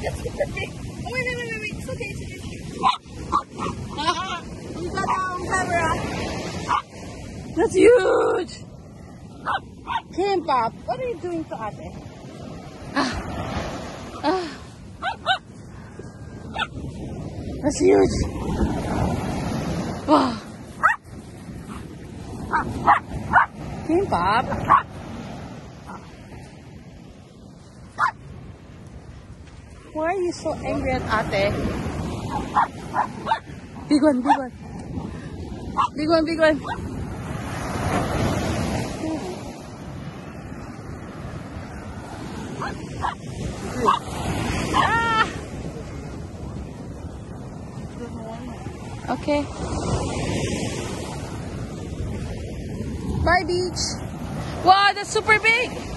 That's super big. Oh, wait. It's okay. You got on camera. That's huge. Kimbap, what are you doing to Ate? That's huge. Wow. Kimbap. Why are you so angry at Ate? Big one. Ah! Okay. Bye, beach. Wow, that's super big.